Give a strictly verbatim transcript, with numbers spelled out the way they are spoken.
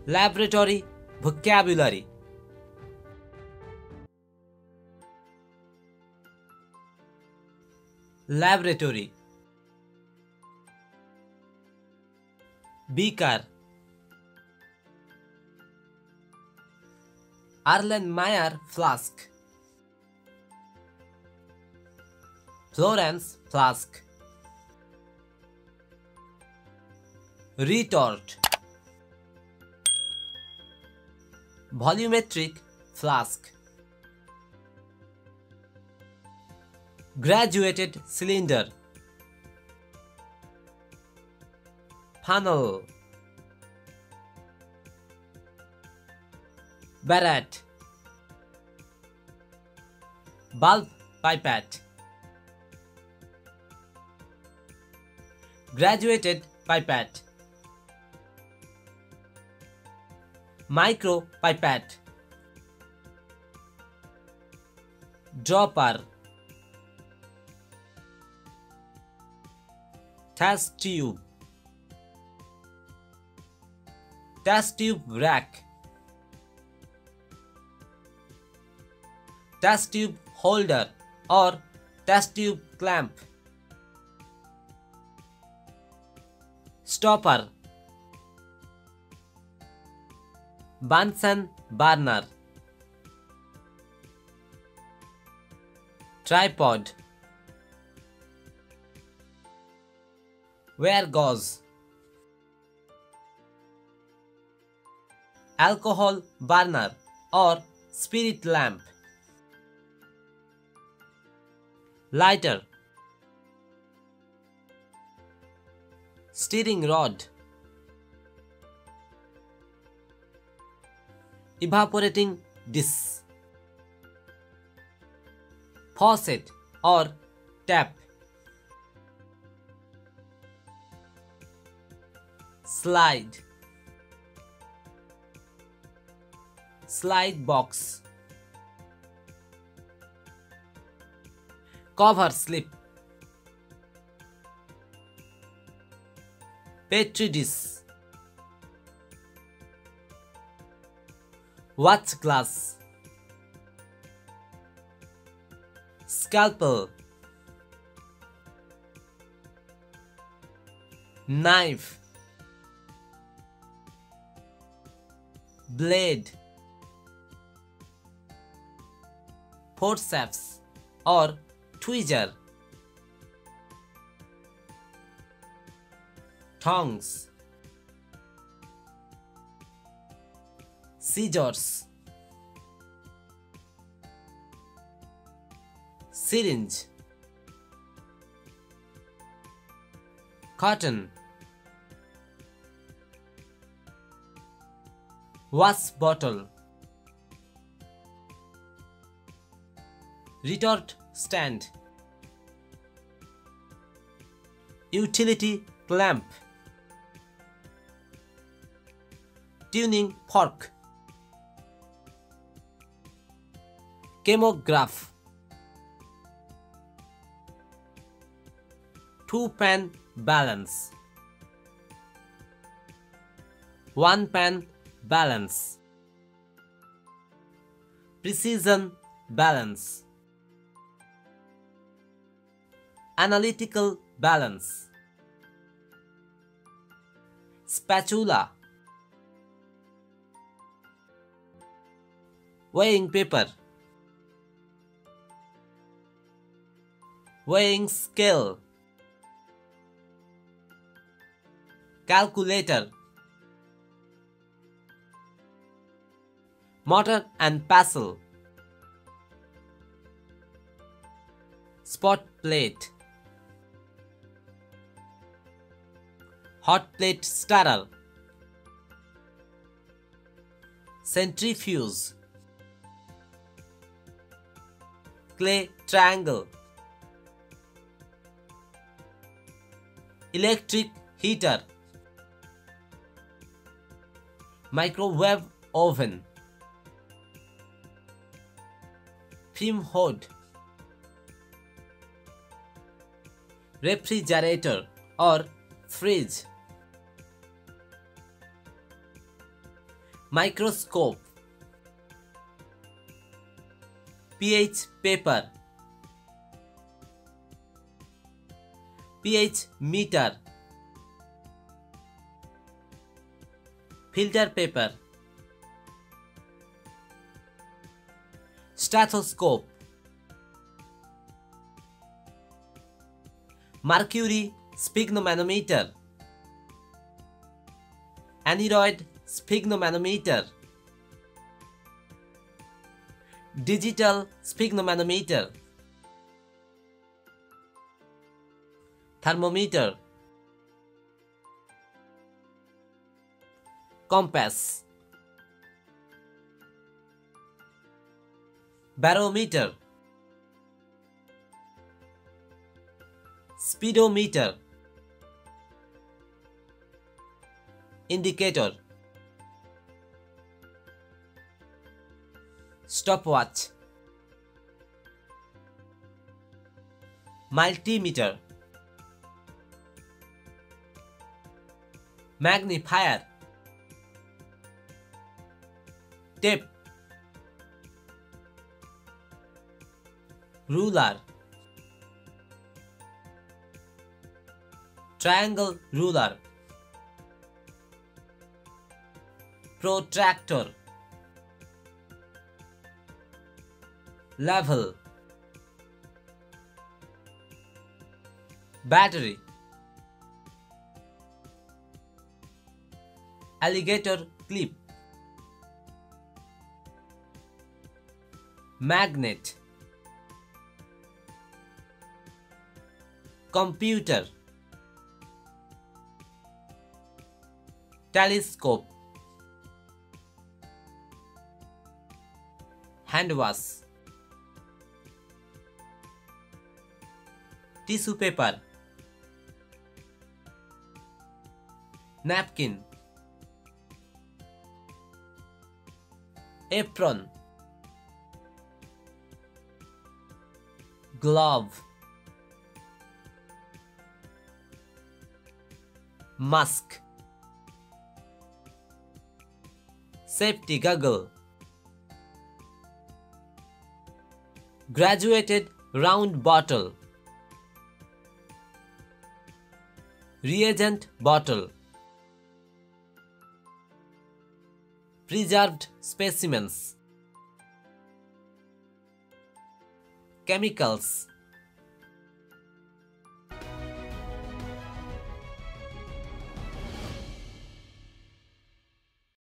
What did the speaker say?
Laboratory vocabulary. Laboratory. Beaker. Erlenmeyer flask. Florence flask. Retort. Volumetric flask. Graduated cylinder. Funnel. Barrette. Bulb pipette. Graduated pipette. Micro pipette. Dropper. Test tube. Test tube rack. Test tube holder or test tube clamp. Stopper. Bunsen burner. Tripod. Wire gauze. Alcohol burner or spirit lamp. Lighter. Steering rod. Evaporating dish. Faucet or tap. Slide. Slide box. Cover slip. Petri dish. Watch glass. Scalpel. Knife. Blade. Forceps or tweezer. Tongs. Scissors. Syringe. Cotton. Wash bottle. Retort stand. Utility clamp. Tuning fork. Chemograph. Two pan balance. One pan balance. Precision balance. Analytical balance. Spatula. Weighing paper. Weighing scale. Calculator. Mortar and pestle. Spot plate. Hot plate stirrer. Centrifuge. Clay triangle. Electric heater. Microwave oven. Fume hood. Refrigerator or fridge. microscope, pH paper, pH meter, filter paper, stethoscope, mercury sphygmomanometer, aneroid sphygmomanometer, digital sphygmomanometer, thermometer, compass, barometer, speedometer, indicator, stopwatch, multimeter, magnifier, tape, ruler, triangle ruler, protractor, level, battery, alligator clip, magnet, computer, telescope, hand wash, tissue paper, napkin, apron, glove, mask, safety goggle, graduated round bottle, reagent bottle, preserved specimens, chemicals,